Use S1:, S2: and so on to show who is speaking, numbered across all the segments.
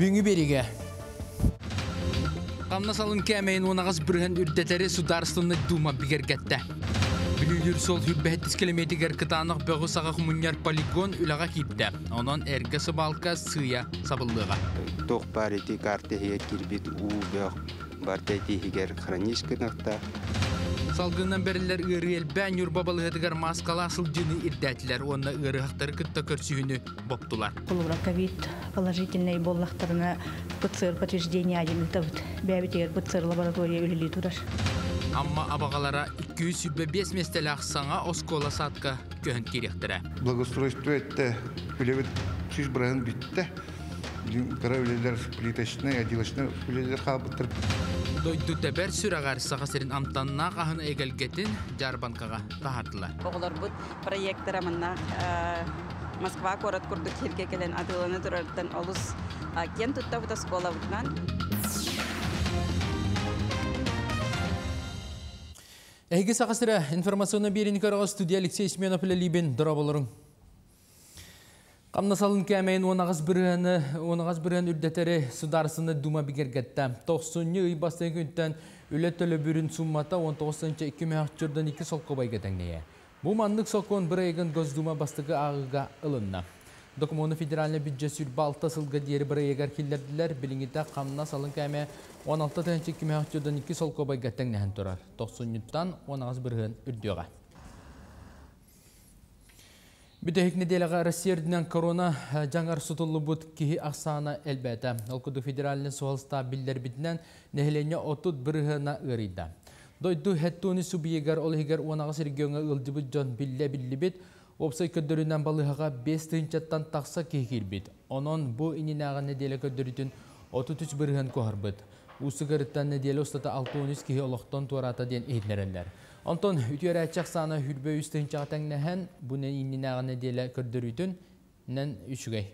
S1: Büngü beriге. Qamna salın kəməyin onağız бірген үрдетері Сударственный дума бігергетті. Білілер сол 100 километр кытанық бөғі саға құмынер полигон үліға кетті. Онын әргісі балқа сыя сабылдыға.
S2: Тоқ бар еті карты хейер келбет ұғы барты еті хейер хронишкінақта.
S1: Салғынан бәрілер үйрі әлбән юрбабалы ғыдығар маскала асыл жыны ирдәтілер. Онына үйрі хақтары күтті көрсүйіні боптылар.
S3: Полура ковид положительный боллақтарына ПЦР подтверждение один етавыд. Бәбетегер ПЦР лаборатория үлілі тұрар.
S1: Амма абағалара 205 местелі ақсаңа оскола сатқа көхін керектірі.
S4: Благоустройство это үлевет сүз бұрағын бітті. Кара үлелер плиточный, отделочный үлелер қалбыттыр.
S1: Дойду тәбәр сүрағар сағасырын амтанна қағын әгелгетін жарбанқаға тағардылар.
S5: Оғылар бұд проекттер аманна Москва корот күрдік херге келен адыланы тұрардан олыс кен тұтта бұта скола бұтынан.
S1: Әйгі сақасыра информационны берін көріға студия Алексей Сменов лебен дұрабылырың. Қамна салын кәмейін онағыз бірін үрдетері Сударственный дума бігергетті. 90-ні үй бастайын күнттен үлет төлі бүрін суммата 19-ні 2 солқы байгетәңнеге. Бұл мандық соқуын бір айғын Госдума бастығы ағыға ылынна. Документный федеральный бюджет сүрбалта сылға дері бір айғар келдерділер біліңіті қамна салын кәме 16-2 солқы байгетәңнеген тұрар. 90-нюттан онағыз бірін үрдеуға. Бүтәйік неделіға Россияден корона жаңар сұтылы бұд кейі ақсана әлбәті. Олқыды федеральный суғалыста білдер бітінен нәхілене отут біріғына ұрейді. Дойду хәттуыны субиегер олығығар онағыз регионға ұлды бұд жон білі бет, опсай көддірінен балығыға 5 тыңчаттан тақса кейгер бет. Онын бұ ининағы неделі көддірітін 33 біріғын көғар бұд. Усығырыттан неделі ұстата 6-13 кейі олықтан туарата ден ейднерелер. Онтон үтер әтчақ саны хүрбе үстін чағатан нәхен бұны ининағы неделі көддірітін нән үшігей.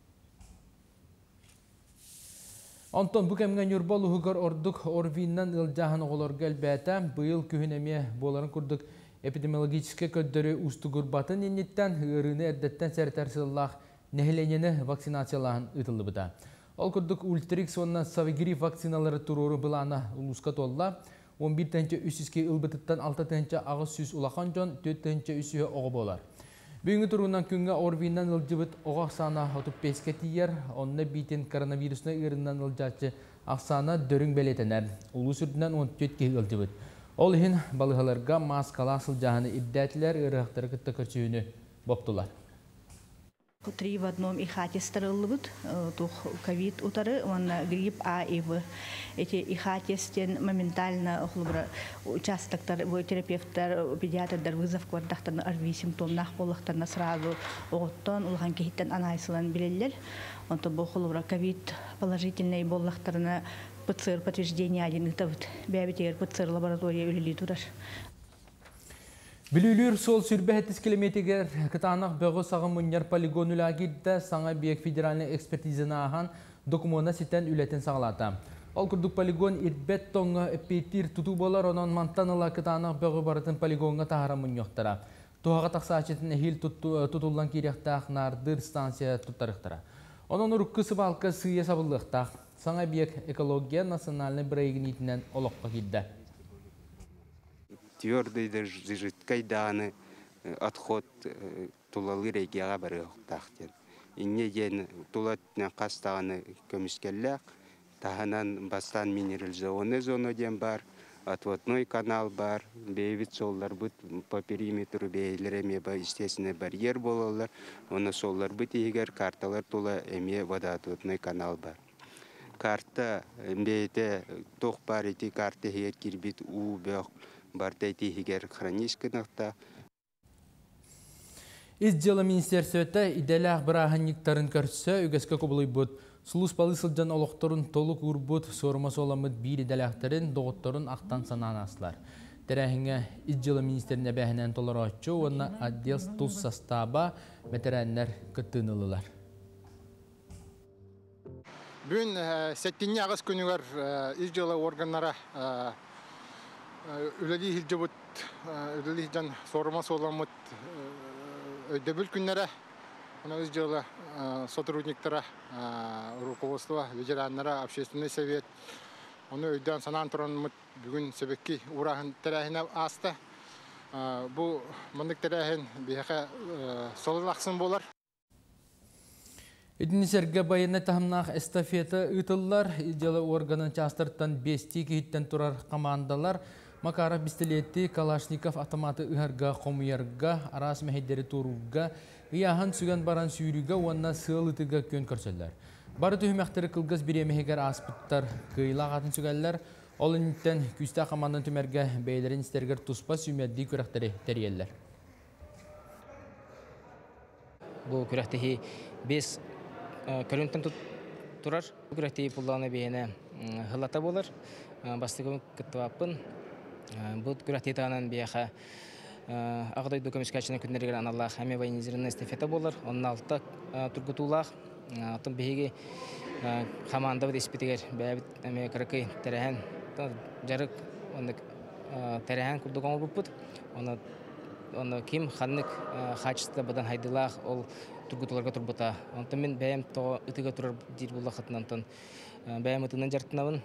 S1: Онтон бұл кәмген юрбол ұғығар ордық орвиннан ұлжағын оғыларға әлбәті бұйыл күхінеме боларын күрдік эпидемиологическе көддірі ұстығыр батын енеттен ғырыны әрдеттен сәртәрсіллақ нәхіленені вакцинациялағын ұтылы бұда. Ол күрдік ультрикс онна савигири вакциналары тұроры бұланы ұлысқа толла. 11-тәнче үсіске ұлбытыттан 6-тәнче ағыз сүз ұлақан жон 4-тәнче үсіе оғы болар. Бүгінгі тұрғынан күнге орвиннан ұлжыбыт оғақ сана 35-ке тиер, онына бейтен коронавирусына үйіріннан ұлжатшы ақсана дөрің бәлетенер. Ұлы сүрдінен 14-ке ұлжыбыт. Ол ең балығаларға маскала сылжағыны иддәтілер ұрықтары күтті көрсүйіні боптылар.
S3: 3 в одном ихате старылыбыт, тух ковид утары, он грипп А и В. Эти ихатестен моментально участоктар, терапевттар, педиатрдар вызов квардахтан арви симптомнах болықтарна сразу оғыттан, улған кейттен анайсылан білелер. Он то бұл ковид положительный боллақтарына ПЦР подтверждение один етавыд. Бәбетегер ПЦР лаборатория үлілі тұрар.
S1: Білілер сол сүрбе 70 километргер кытанақ бөғі сағын мұнер полигон үләгерді саңа бейек федеральный экспертизина аған документа сетен үлетін сағалата. Ол күрдік полигон ирбет тоңы эппейтір тұту болар, онын мантаныла кытанақ бөғі барытын полигонға тағара мұньоқтара. Туғаға тақса ачетін әхіл тұтулан керектақ нардыр станция тұттарықтара. Onun ұрыққысы балқы сүйе сабылықтақ. Саңа бейек экология национальный бірейгін етінен олыққа келді.
S2: Твердый жидкой даны отход тулалы регияға бары оқтақтен. Инне ен тулатына қастағаны көміскелләқ, тағынан бастан минерализованный зона ден бар, отводной канал бар, бейвит соллар бұд по периметру бейлер ба естественный барьер болалар, оны соллар бұд егер карталар тула әме водоотводной канал бар. Карта бейте тоқ бар еті карта хейер кирбит у бәқ барта еті егер хронишкінақта.
S1: Изделы министерсөті иделі ақбырағынниктарын көрсі үгеске көбілі бұд. Сулус балысылжан олықтырын толық ұрбұд сормасы оламыд бір иделі ақтарын доғыттырын ақтан санан асылар. Тәрәхіңе изделы министеріне бәхінен толар açı, оны отдел тұз састаба мәтерәнлер күттінілілер.
S6: Бүгін сәттінне ағыз күнігер изделы органлара үлелі hilcebut, үлелі жан сормасы оламыд өйдөбіл күнлері она сделала сотрудниктара, руководство, ветераннара, общественный совет. Он өйден санан тұран бүгін себекки урахын тәрәхіне асты. Бұл мұндық тәрәхін бейхе солылақсын болар.
S1: Эдинисерге байына тахымнақ эстафета ұтылар, идеалы органын частырттан 5 кейттен тұрар командалар, Макаров пистолеті, Калашников автоматы ұғарға, қомуярға, арас мәхеддері тұруға, ұяхан сүген баран сүйріға, онына сығылытыға көн көрселер. Бары түйімәқтері қылғыз біремегер аспыттар қиылақ атын сүгәлләр, ол үніттен күсті қамандан түмәрге бәйлерін істергер тұспа сүймәдді көрәқтері тәриеллер.
S7: Бұл көрәқтігі 5 көрінттен тұрар. Көрәқтігі пұллағына бейіне ғылата болар. Бастығы күттіғаппын. Бұл көрәқтігі тағынан бейіға ағыдойды көмескәчінің күннергер аналлақ әме байнезерінің эстафета болар. Оның алтта тұргытулақ. Атын бейге қаманда бұд еспетігер бәйбіт әме қырықы тәрәхен жарық тәрәхен күрдіқ оңыр бұппыд. Оны кем қанық қачысты бұдан хайдылақ ол тұргытуларға тұрбыта. Онтан мен бәйім тоға үтіға тұрар дейір болақ қытынан бәйім үтінен жартынауын.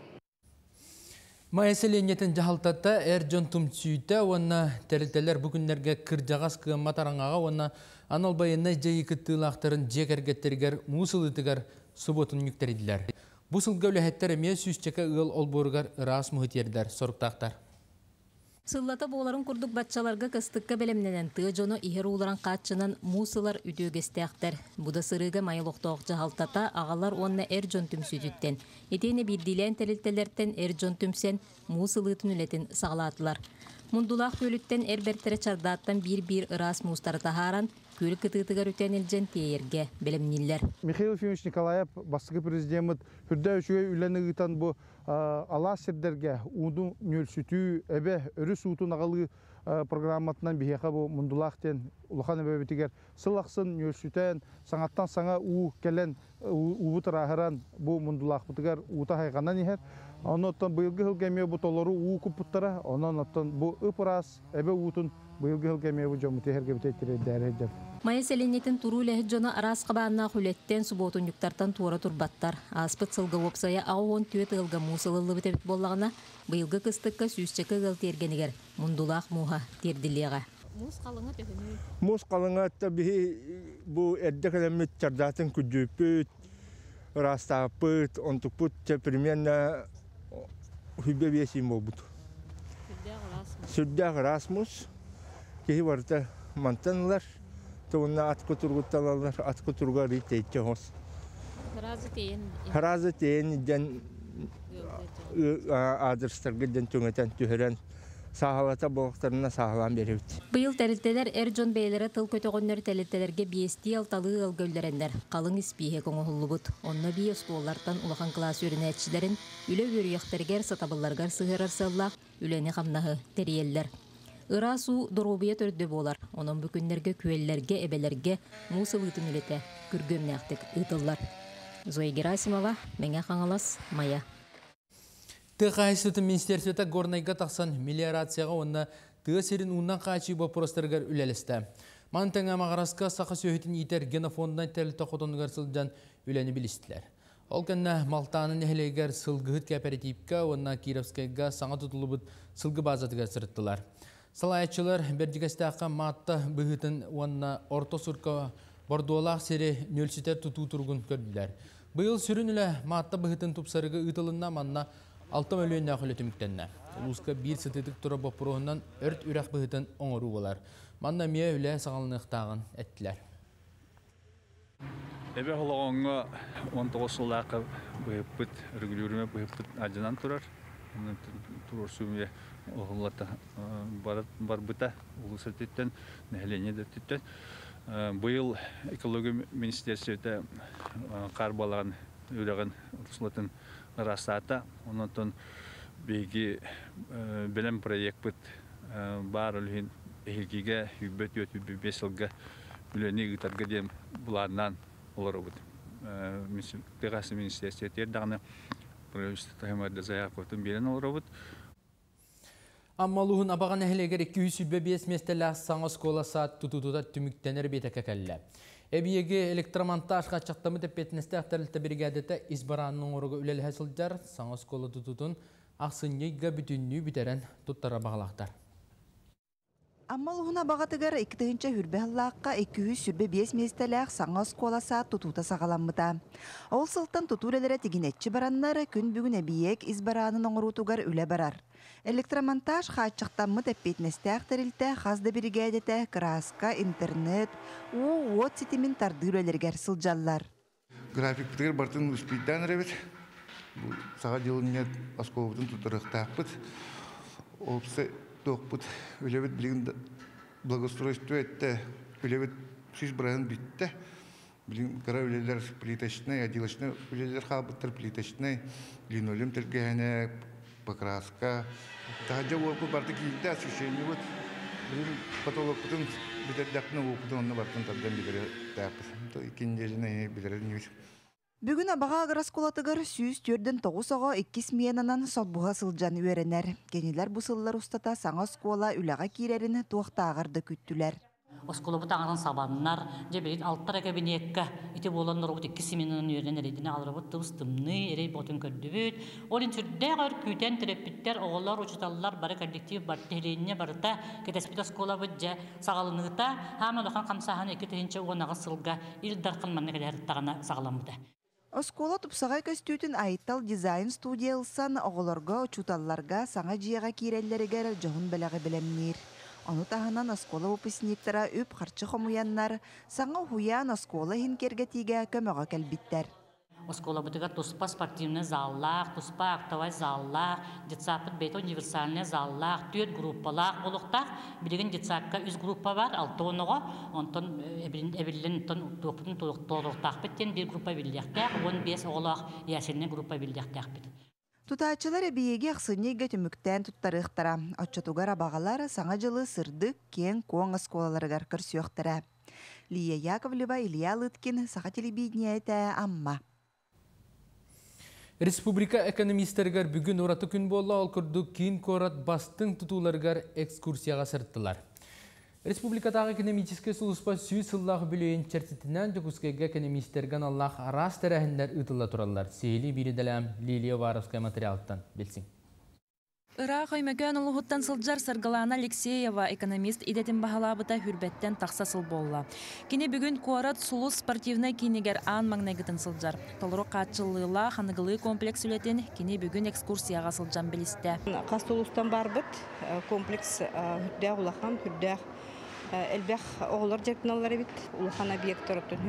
S1: Майеселенетін жағалтатта әржон тұмтсүйті, оны тәрілтелер бүгінлерге кіржағас кыматараңаға, оны анал байына жайы күттілақтарын жекергеттергер мұсылытығар сұботын нүктереділер. Бұсыл гәулі әме сүзчекі ұғыл олборғар ұрас мұхытердер, сорықтақтар.
S8: Сыллата боларын күрдік батчаларға кыстыққа бәлемненен тұғы жоны ихер уларан қатшынан мұсылар үтігістіяқтар. Бұда сырыға майылықтауқ жағалтата ағалар онына әржон түмсүйдіттен. Етені білділен тәрілтелерден әржон түмсен мұсылытын үлетін сағалатылар. Мұндулақ көліттен әрбәрттері чардаттан бір ырас мұстары тахаран көлі кытытығар үтен елжен тейерге бәлемнелер.
S9: Михаил Ефимович Николаев, бастығы президент, хүрді үшіге үләні ұйтан бұл ала сердерге ұудың нөлсүтүү әбе өріс ұутын ағалы программатынан бейеқа бұл мұндулақтен ұлыған әбе бетігер сылақсын нөлсүтен саңаттан саңа ұу кәлен ұуытыр ағыран бұл мұндулақ бұтығар ұута хайғанан ехер. Оннан бұйылғы ғылгәме бұл толары ұу күппіттара, оннан бұл ұпырас әбе ұутын бұйылғы ғылгәме бұл жомыты әрге бітеттері дәрі.
S8: Майя селенетін туру ләхет жона арас қабанына хүлеттен сұботын юктартан туара турбаттар. Аспыт сылғы опсая ауын түйет ғылға мұсылылы бітебіт болағына бұйылғы кыстыққа сүйісчекі ғыл тергенігер мұндулақ мұға терділеға.
S10: Мұз қалыңа бұл әрді кәлемет чардатын күдіпіт, растапыт, онтықпыт примерно хүбе бесім болбыт. Сүрдәғ расмус, кейі барыта мантанылар. Тоғына атқы тұрғытталалар, атқы тұрға рейтейтчі ғос. Харазы тейін ден адырстарға ден түңетен түхірен сағалата болықтарына сағалан беревді.
S8: Бұйыл тәрілтелер әржон бейлері тыл көтіғыннөр тәрілтелерге бейсті алталы ылгөлдерендер. Қалың іспейе көңіғылы бұд. Онына бей ұстуоллардан ұлақан класс өріне әтшілерін үлі өріяқтергер сатабылларғар сығырар сыллақ үлені қамнағы тәриеллер. Ырасу дорубия төрді болар. Onun бүкіндерге, көйлерге, әбелерге мұсыл ұтын үлеті күргөмнәқтік ұтылар. Зоя Герасимова, мәңе қаңалас, Мая.
S1: Тықайсыты министерсветі горнайға тақсан мелиорацияға онына тығы серін ұннан қачы бопростырғар үлелісті. Мантыңа мағарасқа сақы сөйетін итер генофондан тәліті қотынығар сылдан үлені білістілер. Ол кәнна Малтанын әхілегер сылғыт кооперативка, онына Кировскайға саңа тұтылы бұд сылғы базатығар сырыттылар. Салайатчылар бердігістаққа матта бұғытын онына орто сұрқа бордуалақ сері нөлсетер тұту тұрғын көрділер. Бұйыл сүрін үлі матта бұғытын тұпсарығы ұтылынна манна 6 мөлуенне ақылы түміктенне. Ұлысқа бір сытытық тұра бопыруғынан өрт үрақ бұғытын оңыру болар. Манна мие үлі сағалынықтағын әттілер.
S11: Эбе холоңға 19 жылдақы бұғыппыт, үргілеріме бұғыппыт ажынан тұрар. Тұрар сүмге оғылата бар бұта, ұлысыр түттен, нәхлене де түттен. Бұйыл экология министерсветі қар балаған үреген ұсылатын расата. Онытын бейгі білім проект бұд бар үлген әйілгеге үйбет өт 5 жылға үлені ұйтарға дем бұларынан олар бұд. Тегасы министерсветі ердағына правительство таймарды заяқотын берен олар бұд.
S1: Аммалуғын абаған әхілегер 205 местелі саңыз кола саат тұтутуда түміктенер бетеке кәлі. Эбиеге электромонтаж качактамы тепетнесте актарлыта бригадета избаранның орығы үлелі хәсілдер, саңа скола тұтутын ақсыннейга бүтінні бітерен тұттара бағалақтар.
S12: Аммал уна багатыгар 2-нче хүрбәллакка 200 сүрбе 5 местеләк саңа сколаса тутута сагаламмыта. Ол сылтан тутурелере тигинетчи бараннары күн бүгүн эбиек избаранын оңрутугар үле барар. Электромонтаж хаччактаммы теппетнесте актерилте хазда бригадете краска, интернет, вот ситимин тардырелергер сылжаллар.
S4: График птыр бартын успейдан ребет. Сага жылынет осколбутун тутарыктаппыт. Олпсы тоқпыт үлебет билген благоустройство етті, үлебет сүз бұрағын бітті. Билген қара үлелер плиточный, отделочный үлелер қабыттыр, плиточный, линолеум тіргені, покраска. Тағаджа опы барды кейді освещение вот. Билген потолок бұтын бітердіқны опыдың онны бартын тардан білері тәпір. Икенделіне білері не бесіп.
S12: Бүгін абаға аграсколатыгар сүйіз түрден 9-оға 2 сменанан сотбуға сылжан үйеренер. Кенелер бұсылылар ұстата саңа скола үліға кейлеріні туақтағырды күттілер.
S13: Оскола бұта аңырын сабаннар, жеберет алттар кабинетка, ити боландар оғыт 2 сменанан үйеренер едіне алырыбыт тұбыстымны, ерей ботын көрдібіт. Олин түрдәғыр күйтен тіреппіттер, оғылар, учиталлар, бары коллектив, бар тәрейіне барыта, кетеспіт оскола бұджа сағалынығыта, хамын оған қамсахан 2-тінші оғынаға сылға, илдарқын маннығылар тағына сағаламыда.
S12: Оскола тупсағай көстүтін айттал дизайн студия ылсан оғыларға, учуталларға, саңа жияға кейреллерігер жоғын біліғі білемнер. Оны тағынан оскола выпускниктара өп қарчы қомуяннар, саңа хуян оскола хинкерге тиге көміға кәлбиттер.
S13: Оскола бытыга туспа спортивный заллах, туспа актовай заллах, детсапыт бейт универсальный заллах, түйет группалах болуқтақ. Білеген детсапка үз группа бар, 6 оныға, онтон әбілін тоқтың толықтақ біттен бір группа білдіқтәқ, 15 оғылақ ясенне группа білдіқтәқ біт.
S12: Тутаачылар әбиеге ақсынеге түміктен тұттарықтара. Отчатугар абағалар саңа жылы сырдық кен коң осколаларығар көрсіоқтара. Лия Яковлева, Илья Лыткин, Саха телевидение әті амма.
S1: Республика экономисттергер бүгін ораты күн болла ол күрді кейін корат бастың тұтуларғар экскурсияға сырттылар. Республикадағы экономический сұлыспа сүй сыллағы білейін чертетінен жүкіскеге экономисттерген Аллах арас тәрәхіндер ұтыла тұралар. Сейли біріделәм Лилия Варовская материалттан білсін.
S14: Ыра қоймөгөн улуғыттан сылжар Саргалана Алексеева экономист идетін бағалабыта хүрбеттен тақсасыл болла. Кені бүгін Куарат сулус спортивный кинегер аң маңнайгытын сылжар. Толыру қатшылыла ханығылы комплекс үлетін кені бүгін экскурсияға сылжан білісті.
S15: Қастулустан бар бұд комплекс хүрдәқ улахан, хүрдәқ әлбәқ оғылар жертіналары бит. Улахан объект тұрыптын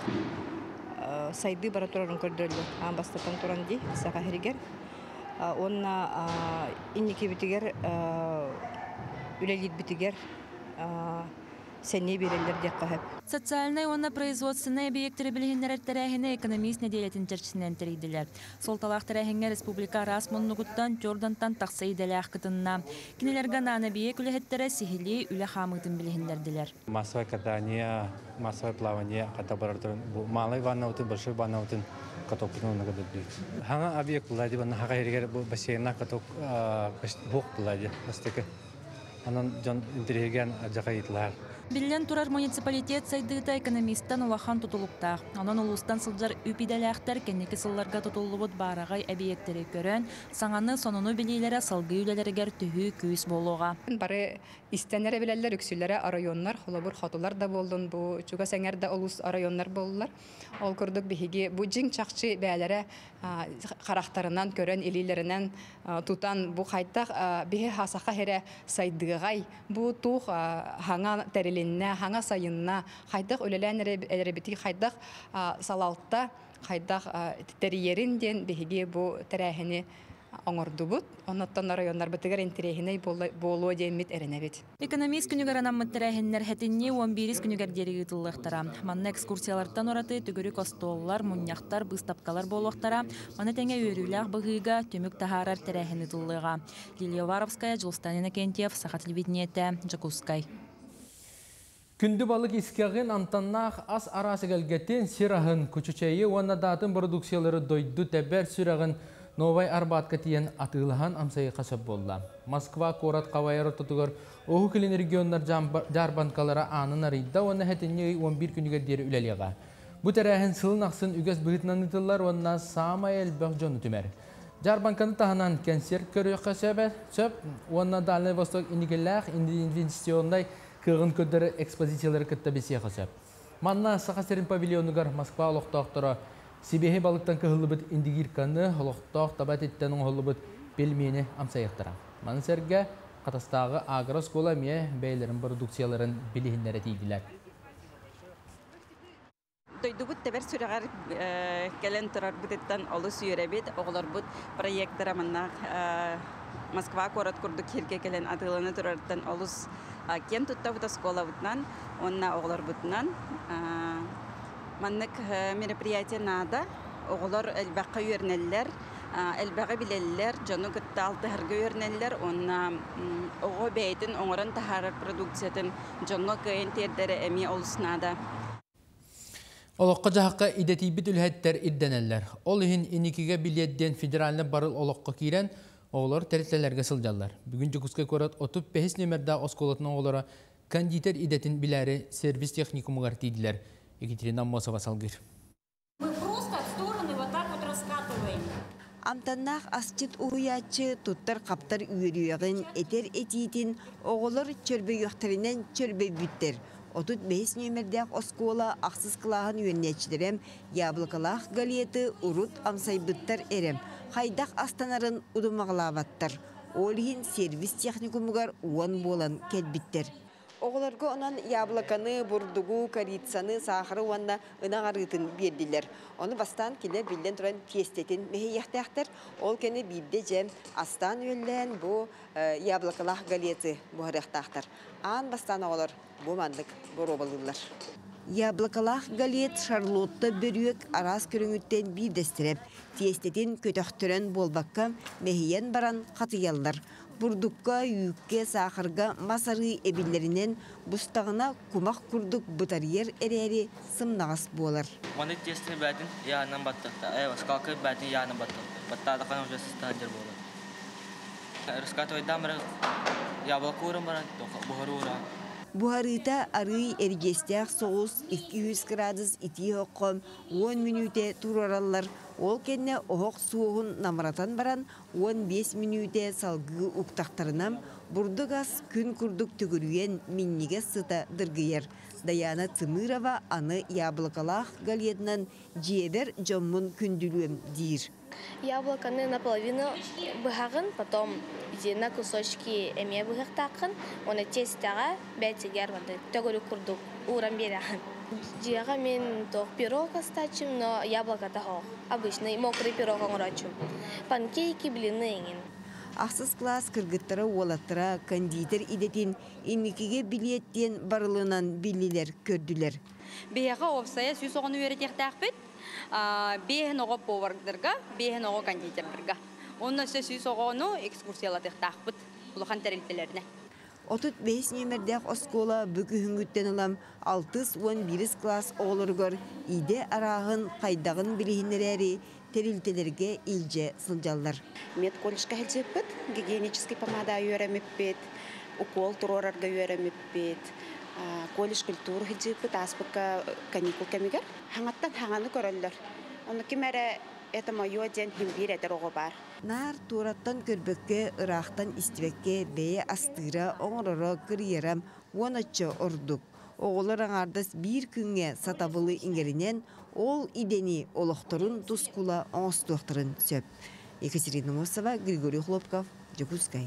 S15: хүрдәқ сайды бара тұрарын көрдірілі. Аң бастатан тұран дей, саға херігер. Онна инники битигер үлелит битигер сәнне берелер деп қағып.
S14: Социальный онна производственный объекттері білгендер тәрәхіне экономист неделетін черчісінен тәрейділер. Сол талақ тәрәхінге республика рас мұннығыттан Жордантан тақсы иделі ақытынна. Кенелерге наны бейек үліхеттері сихили үлі қамытын білгендерділер.
S16: Массовое катание, массовое плавание қата барар малый ваннаутын, большой ваннаутын катоптың оны қадыр білейді. Хаңа объект бұлайды, бана хаға ергер бассейна каток бұқ бұлайды. Анан жан интереген жақа етілер.
S14: Билен турар муниципалитет сайдыта экономисттан улахан тутулуктақ. Анан улустан сылжар үпиделяқтар кенеке сылларга тутулубут барагай объекттері көрін, саңаны сонуну билейлері салғы үлелерігер түхі күйіс болуға.
S15: Бары истенер әбілелер, үксілері районлар, холобур хотулар да болдun, bu чуга сәңерді олус районлар болулар. Ол күрдік біхеге, bu жин чақчы бәлері қарақтарынан көрін, елейлерінен тутан, bu қайттақ біхе хасақа хере сайдығай, bu туқ хаңа тәрелінне, хаңа сайынна, қайдақ өлелән әребеті қайдақ салалтта, қайдақ тәрейерін ден біхеге bu тәрәхіні оңырды бұд, онаттан районлар бітігер интерехіне болуы деймет әрінәбет.
S14: Экономист күнігер анаммыт тәрәхіннер хәтінне 11 күнігер дерегі тұллықтара. Манна экскурсиялардан ораты түгірі костоллар, мұняқтар, бұстапкалар болуқтара, маны тәңе өріләқ бұғыға төмік тахарар тәрәхіні тұллыға. Лилия Варовская, Жылстанина Кентьев, Саха телевидениеті, Жакускай.
S1: Күнді балық искағын антаннақ ас арасы кәлгеттен сирағын күчічәйі уаннадатын продукциялары дойды тәбәр сүрағын Новай Арбатка тиен атылыхан амсайы қасап болла. Москва, Корат, Қавайыр тұтығыр оғы кілін регионлар жарбанкалара анын арыйда, оны хәтінне 11 күнігер дері үлелеға. Бұ тәрәхін сылын ақсын үгіз бұғытнан ұтылар, онына сама әлбәқ жоны түмәр. Жарбанканы тағынан кәнсер көрі сөп, онына Дальный Восток инігіләқ, инвестициондай кығын көддері экспозициялары күтті бесе қасап. Манна Сақасерін павильонығар Москва олықтақтыра Сибехе балықтан кығылы бұд индигирканы олықтақ табат еттен оңғылы бұд пельмені амсаяқтыра. Маны сәрге қатастағы агроскола мие бәйлерін продукцияларын білігіндері тейділер.
S5: Тойду бұд тәбір сүріғар кәлін тұрар бұдеттан олы сүйеребет, оғылар бұд проекттара маннақ Москва корот күрдік херге кәлін атылыны тұрарттан олыс кен тұтта бұд скола бұднан, онна оғылар бұднан. Маннык мероприятие нада, оғылар әлбәққа үйернелер, әлбәға білелер, жону күтті алты әргі үйернелер, онна оғы бәйтін оңырын тахарар продукциятын жону көйін тердері әме олысынада.
S1: Олыққа жағыққа идетейбіт үлхәттер идденелер. Ол үйін иникіге билеттен федералны барыл олыққа кейрен, оғылар тәрітлелерге сылжалар. Бүгін жүкізге көрат 35 нөмірді осколатын оғылара кондитер идетін біләрі сервис техникумығар дейділер. Екатерина Мосова салгыр.
S17: Мы просто в стороны вот так вот раскатываем.
S18: Амтаннақ астит уғиятчы туттар қаптар үйіріуіғін етер етейтін оғылыр чөлбе үйіқтерінен чөлбе бүттер. Отут 5 нөмірдәқ оскола ақсыз қылағын үйернетшілерім, яблықалақ галеті урут амсайбыттар әрім. Хайдақ астанарын ұдымағылаваттар. Олығын сервис техникумығар уан болан кәдбіттер. Оғыларға онан яблықаны, бұрдығы, корицаны, сахары уанна ынағарғытын берділер. Оны бастан келе білден тұран тестетін мехияқтақтар, ол кәне бейді жем астан өллән бұ яблықалақ галеті бұғырықтақтар. Ан бастан оғылар бұ мандық бұр обалылар. Яблықалақ галет шарлотты бүрек арас көріңіттен бейдестіріп, тестетін көтіқтірін болбаққа мехиян баран қатыялдар. Бурдукка, үйікке, сақырға, масары әбілерінен бұстағына құмақ күрдік бұтарьер әрәрі сымнағас болар.
S19: Оны тестіне бәтін яғынан баттықта, скалқы бәтін яғынан баттықта. Баттады қана уже сыстағадер болар. Раскатывайдан бірі яблық ұрын баран, бұғыры ұран.
S18: Бұғарыта ары әргестәқ соғыз 200 градус ити оққым 10 минуте тұраралар. Ол кенне оғық суығын намыратан баран 15 минуте салғы ұқтақтарынам бұрды ғас күн күрдік түгіруен миннеге сыта дыргыер. Даяна Цымырова аны яблықалақ галетнан жебер жоммын күнділуем дейір.
S20: Яблоканы наполовину быхагын, потом на кусочки эме быхактакын, оны тестага бәтигер вады. Төгөрү курдук, уран берахын. Жига мен тох пирог остачим, но яблоко тахо. Обычный мокрый пирог оңрачым. Панкейки, блины еңін.
S18: Ақсыз класс кыргыттары олаттыра кондитер идетін имикеге билеттен барылынан билилер көрділер.
S21: Беяға опсая сүйс оғыны өретектәқпет. Бейін оғы повардырға, бейін оғы кондитердырға. Онна сүйс оғыны экскурсиялатықтақпыт ұлыған тәрелтелеріне.
S18: 35 нөмірдәқ оскола бүкі хүнгіттен алам 6-11 класс оғылырғыр иде арағын қайдағын білігінерәрі тәрелтелерге илже сылжалар.
S22: Мед колледжка хәлжеппет, гигиенический помада үйерәмеппет, укол турорарға үйерәмеппет. Колледж культура хәлжеппет, аспыққа каникул кәмегер. Хаңаттан хаңаны көрілдір. Оны кемәрі это мое ден химбир әтір оғы бар.
S18: Нар тураттан көрбекке, ырақтан истивекке бәе астыра оңырыры кірерім онатчы ұрдық. Оғылыр аңардас бір күнге сатабылы ингерінен ол идени олықтырын тұскула оңыстуқтырын сөп. Екатерина Мосова, Григорий Хлопков, Жокускай.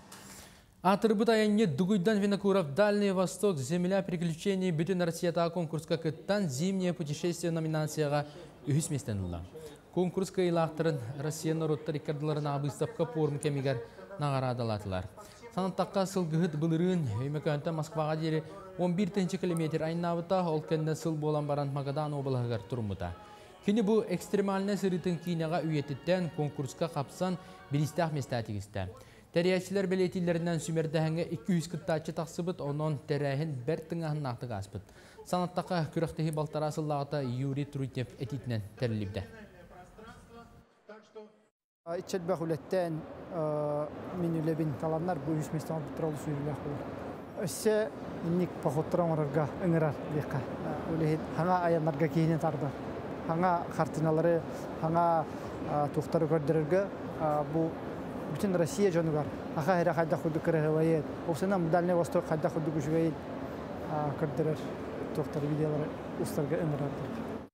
S1: Атырбыт айынне Дугуйдан Винокуров Дальний Восток земля приключений бүтін Россията конкурска кыттан зимнее путешествие номинацияға үхіс местенілі. Конкурска илақтырын Россия народты рекордыларына абыстапқа порым кемегер нағарадалатылар. Санаттаққа сылғығыт бұлырын өймекөнті Москваға дері 11 километр айнавыта ол кәнді сыл болан баран Магадан обылығығар тұрмыта. Кені бұл экстремальны сырытын кейнеға үйеттіттен конкурска қапсан білістақ местатигісті. Тәрияшілер білетілерінен сүмердәхіңе 200 кыттачы тақсыбыт, онын тәрәхін бәр тыңағын нақты ғаспыт. Санаттаққа күріқтігі балтара сыллағыта Юрий Трутнев әтетінен тәріліпді.
S2: İçel bahületten minülebin kalanlar bu üsmestan tutralı sürüler olur. Össe innik paxotran orarga ıngırar deka. Öyle hanga ayanlarga kiyine tarda. Hanga kartinaları, hanga tuhtarı gördürürge bu bütün Россия жонугар. Аха хера хадда худу кырыгывайет. Осына Дальний Восток хадда худу күшгейт. Көрдөрөр тухтар видеолары устарга ымыраттыр.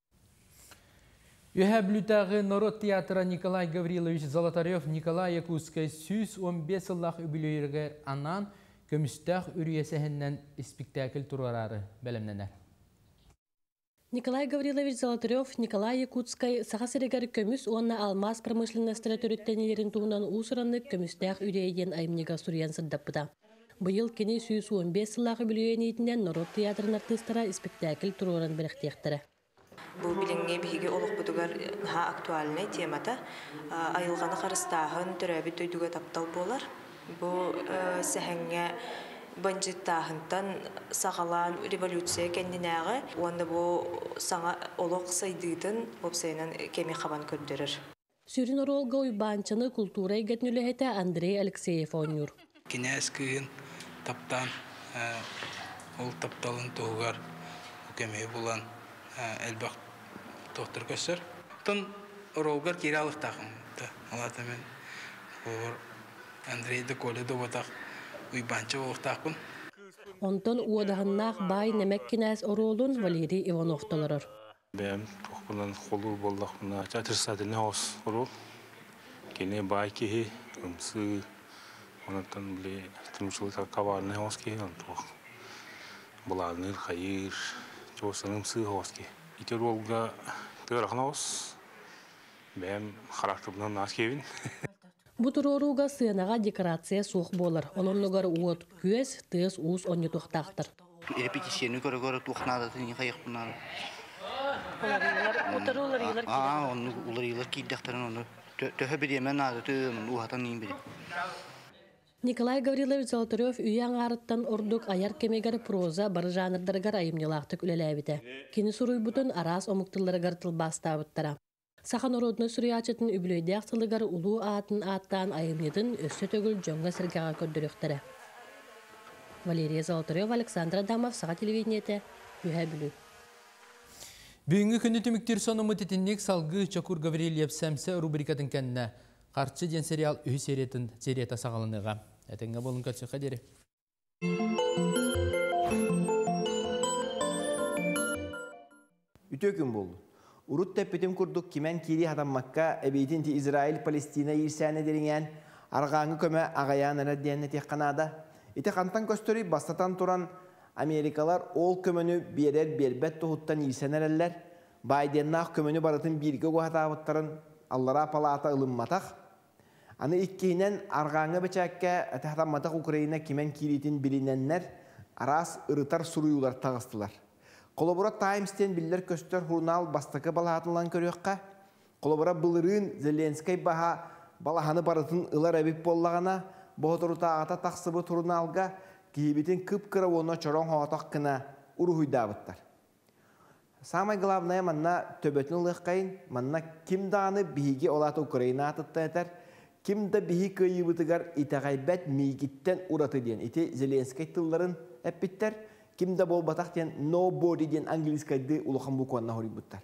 S1: Үһәблүтәгы Народ театры Николай Гаврилович Золотарев Николай Якутскай 115 сыллах үбілейіргер анан көмістәк үрiyesәһеннән спектакль турарары бәлемнәнәр.
S3: Николай Гаврилович Золотарев Николай Якутскай сахасырыгар көміс онна алмаз промышленностры төріттенелерін туынан усыранны көмістәк үрейден айымнега суриян сырдаппыда. Бұйыл кені 115 сыллах үбілейенетінен Народ театрын артыстара спектакль тураран біріктектірі.
S23: Бұл біліңге бігі олық бұдығар актуальный темата. Айылғаны қарыстағын түрәбі төйдігі таптал болар. Бұл сәхәңге банжыттағынтан сағалан революция кәндінәғі. Онда бұл саңа олық сайдыдың опсайынан кеме қабан көрдірір.
S3: Сүрін оролға ұйбанчаны культура егетнілі Андрей Алексеев ойныр.
S24: Кенәс күйін таптан ол тапталын тоғығар кеме болан әлбақ тоқтыр көсір. Тын оролғар кері алықтағым. Алатымен Андрейді коледі отақ ұйбанчы олықтақпын.
S3: Онтон уадағыннақ бай немек кенәс оролын Валерий Иванов толырыр.
S25: Бәм тоқпынан қолу болдақпына чатырсадылы оғыз орол. Кене бай кеге, ұмсы, онаттан біле тұрмышылы қабарыны оғыз кеге. Бұлағыныр, қайыр, жоғысының ұмсы оғыз кеге. Итер олға тұғырақын оғыз. Бәм қарақтыбынан нағыз кевін.
S3: Бұтыр оруға сыйынаға декорация суық болыр. Онынығар уот күес, тыз уыз оны тұқтақтыр.
S26: Репетицияны көрі тұқнады тыны қайық бұнары. Олар елер кейдіқтірін оны төхі біремен ады төмін ұғатан ең бірем.
S3: Николай Гаврилович Золотарев үйен арыттан ордук аяр кемегер проза бар жанрдаргар айымнелақты күлеләбіті. Кені сұруй бұтын арас омықтыларыгар тылбастабыттара. Сахан ородны сүріячетін үбілейдәк сылыгар улу атын аттан айымнедін өссі төгіл жонға сіргаға көрдіріқтірі. Валерия Золотарев, Александр Адамов, Саға телевидениеті, үйә білу.
S1: Бүгінгі күнді түміктер сонымы тетіннек салғы Чакур Гаврилев сәмсі рубрикатын кәніне қарчы ден сериал үйі серетін сериета сағалыныға. Әтіңгі болын көтсі қадері.
S27: Үтөкін болды. Урут тәппетім күрдік кемен кері адаммаққа әбейтін те Израиль-Палестина ерсәне дерінген арғаңы көмі ағаян әрәдденіне теққанада. Ете қантан көстөрі бастатан тұран Америкалар ол көміні берер бербет тұғыттан ерсәнерелер. Байденнақ көміні барытын бірге қуатабыттарын Аллара палата ылымматақ. Аны иккейінен арғаңы бәчәкке әтәқтаматақ Украина кемен керетін біліненлер арас ырытар сұруюлар тағыстылар. Колобора Таймстен биллер көстөр журнал бастакы балаатылан көрөкка. Колобора былырын Зеленский баха балаханы барытын ылар әбіп боллағана, боғыторута ата тақсыбы журналга кейбетін кып-кыра оны чорон хоғатақ кына уруғыдабыттар. Самай главная манна төбөтін лыққайын, манна кимданы биһиге олаты Украина атытта әтер, кимда биһи кыйыбытыгар итағайбәт мейгіттен ураты ден. Ити Зеленский тылларын әппіттер, кимда бол батақ ден nobody ден английскайды улахан букуанна хорик буттар.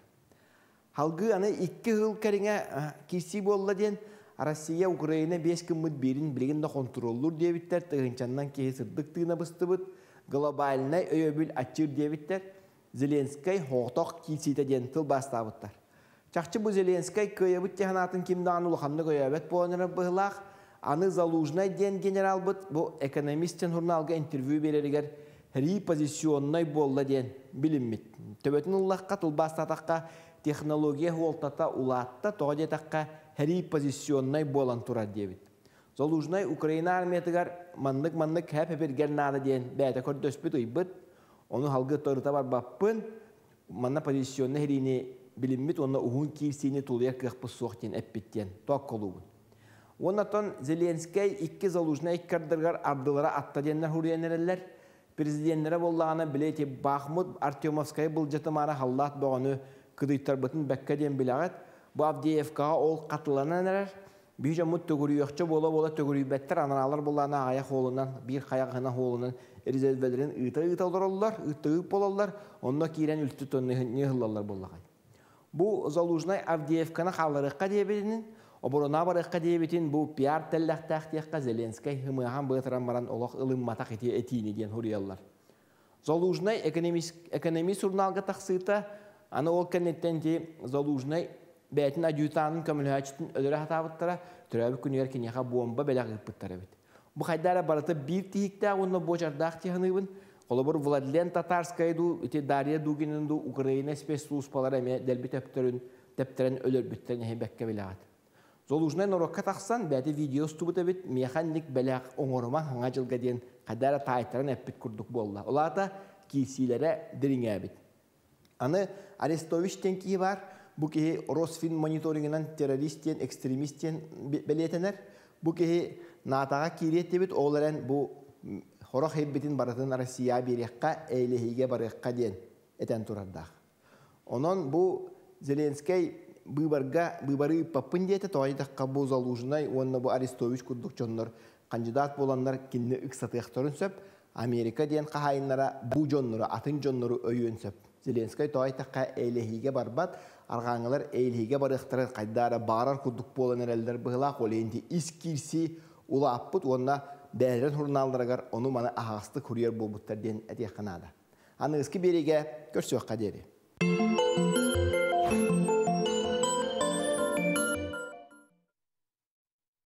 S27: Халгы аны 2 жыл кәріңе киси болла ден Россия Украина 5 күмміт берін білігінде контроллур дебіттер, тығынчаннан кейі сырдық тығына бұсты бұд, глобальнай өйөбіл атчыр дебіттер, Зеленский хоқтақ киситі ден тыл бастабыттар. Чақчы бұл Зеленский көйебіт теханатын кимда аны улаханны көйебет боланыры бұғылақ, аны Залужнай ден генерал бұд, бұл экономистен журналға интервью берерігер репозиционной болла ден біліммет. Төбетін ұллаққа тұлбастатаққа технология хуолтата улатта тоға детаққа репозиционной болан тұра дебіт. Залужнай Украина армиятығар маннық хәп әпергер нады ден бәйті көрді өспет ұйбыт, оны халғы тұрыта бар баппын, манна позиционны хәріне біліммет, оны ұғын кейсейіне тұлыяр қықпы соқтен әппеттен, тоқ қолуғын. Оннатон Зеленский 2 Залужнай кардырғар ардылара атта денлер хұриянерелер, президенттері боллағаны білеті Бахмут Артемовскай бұл жетімара халлат боғаны күдійтар бұтын бәккәден білағат, бұл Авдеевкаға ол қатыланан әрер, Bir jamut tögürüyökçe bola tögürüybetter analar bolana aya holundan bir kayağına holundan erizedvelerin ıta olurlar, ıtayıp bolallar, onda kiren ültü tönne hıllallar bollagay. Bu Zaluzhnay Avdiivkana xallarıqqa diyebilinin, oborona barıqqa diyebitin bu PR tellaqtaqtiyaqqa Zelenskay hımıhan bıtıran baran olaq ılım mataq etini diyen huriyallar. Zaluzhnay ekonomi surnalga taqsıta, ana ol kennetten ki Zaluzhnay bəyətin adjutanın kömülhəçitin ödürə hatabıttara, türəbi künüyer kinyaxa bomba belə qıpıttara bit. Bu xaydara barata bir tihikdə onunla bocardaq tihənıbın, olabur Vladlen Tatarskaydu, iti Darya Dugin'in Ukrayna spesluuspalar əmə dəlbi təptərən ölür bittərən əhi bəkkə biləğat. Zoluzhnay norokka taqsan, bəyəti video stubuta bit, mexannik beləq oңoruma hanğa jılga diyen xaydara taytaran əppit kurduk bolla. Ola da kisilərə diringə bit. Anı Arestovich tenkiyi var, bu ki Rosfin monitoringinden teröristien, ekstremistien belirtener. Bu ki natağa kiriyet debit oğların bu horak hebbetin baratın Rusya birikka eylehige barikka diyen eten turardağ. Onun bu Zelenskay bıbarı papın diyete toğaydıqqa bu Zaluzhnay, onunla bu Arestovich kurduk çonlar kandidat bolanlar kinni ıksatıyaqtorun söp, Amerika diyen qahayınlara bu jonları, atın jonları öyün söp. Zelenskay toğaydıqqa eylehige barbat, arğanlar eylihige barıqtırar qaydara barar kurduk bolan erelder bığılaq oleyinti iskirsi ula appıt onna bəyərin hurnaldıragar onu mana ahastık huryer bolbuttar diyen etiqanada. Anı ıskı berige görsüyoqqa deri.